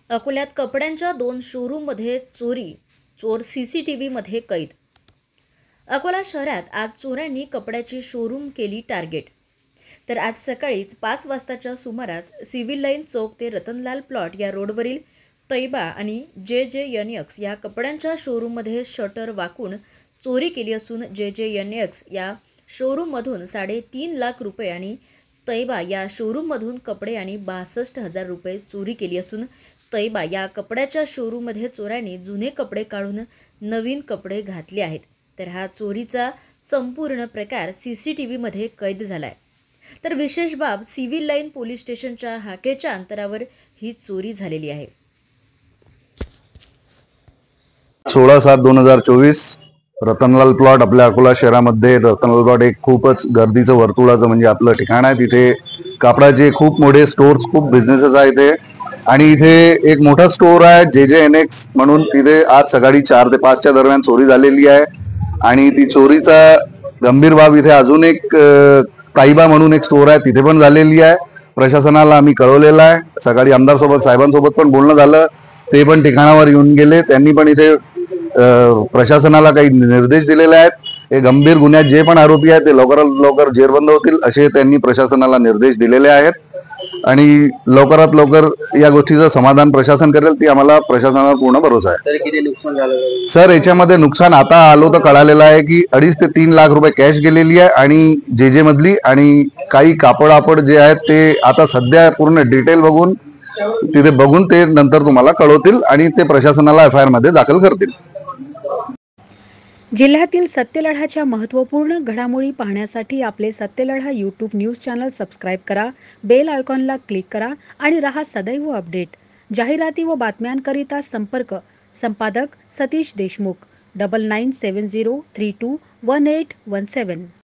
अकोल्यात कपड्यांच्या 2 शोरूममध्ये चोरी, चोर सीसीटीव्हीमध्ये कैद. अकोला शहरात आज चोरांनी कपड्याची शोरूम केली टार्गेट. तर आज सकाळीच 5 वाजताच्या सुमारास सिव्हिल लाईन चौक ते रतनलाल प्लॉट या रोडवरील तैबा आणि JJNX या कपड्यांच्या शोरूममध्ये शटर वाकून चोरी केली असून JJNX या शोरूममधून 3.5 लाख रुपये आणि तैबा या शोरूममधून कपडे आणि 62,000 रुपये चोरी केली असून तैबा या कपड्याच्या शोरूममध्ये चोरांनी जुने कपडे काढून नवीन कपडे घातले आहेत. तर हा चोरीचा संपूर्ण प्रकार CCTVमध्ये कैद झालाय. तर विशेष बाब सिव्हिल लाईन पोलीस स्टेशनच्या हाकेच्या अंतरावर ही चोरी झालेली आहे. 16/7/2024 रतनलाल प्लॉट आपल्या अकोला शहरामध्ये. रतनलाल प्लॉट एक खूपच गर्दीचं वर्तुळाचं म्हणजे आपलं ठिकाण आहे. तिथे कापडाचे खूप मोठे स्टोर्स, खूप बिझनेसेस आहे इथे. आणि इथे एक मोठा स्टोर आहे JJNX म्हणून. तिथे आज सकाळी 4 ते 5च्या दरम्यान चोरी झालेली आहे. आणि ती चोरीचा गंभीर बाब इथे अजून एक ताईबा म्हणून एक स्टोर आहे, तिथे पण झालेली आहे. प्रशासनाला आम्ही कळवलेलं आहे. सकाळी आमदार सोबत साहेबांसोबत पण बोलणं झालं, ते पण ठिकाणावर येऊन गेले. त्यांनी पण इथे प्रशासनाला काही निर्देश दिलेले आहेत. हे गंभीर गुन्ह्यात जे पण आरोपी आहेत ते लवकरात लवकर जेरबंद होतील असे त्यांनी प्रशासनाला निर्देश दिलेले आहेत. आणि लवकरात लवकर या गोष्टीचं समाधान प्रशासन करेल, ती आम्हाला प्रशासनावर पूर्ण भरोसा आहे. तर किती नुकसान झालं सर, याच्यामध्ये नुकसान आता आलो तर कळालेलं आहे की 2.5 ते 3 लाख रुपये कॅश गेलेली आहे आणि JJ मधली, आणि काही कापड जे आहेत ते आता सध्या पूर्ण डिटेल बघून तिथे बघून ते नंतर तुम्हाला कळवतील आणि ते प्रशासनाला FIR मध्ये दाखल करतील. जिल्ह्यातील सत्यलढाच्या महत्त्वपूर्ण घडामोडी पाहण्यासाठी आपले Satyaladha YouTube news channel subscribe करा, बेल आयकॉनला क्लिक करा आणि रहा सदैव अपडेट. जाहिराती व बातम्यांकरिता संपादक सतीश देशमुख 9970321817.